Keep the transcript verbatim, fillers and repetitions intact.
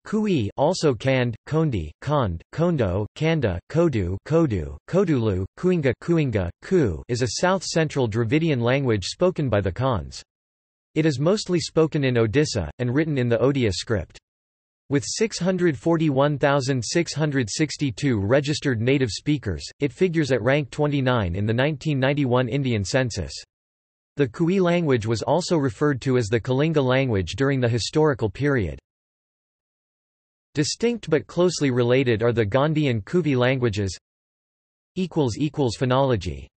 Kui, also canned, kondi, kond, kondo, kanda, kodu, kodu, kodulu, kuinga, kuinga, ku is a south-central Dravidian language spoken by the Khans. It is mostly spoken in Odisha, and written in the Odia script. With six hundred forty-one thousand six hundred sixty-two registered native speakers, it figures at rank twenty-nine in the nineteen ninety-one Indian census. The Kui language was also referred to as the Kalinga language during the historical period. Distinct but closely related are the Gondi and Kuvi languages. Phonology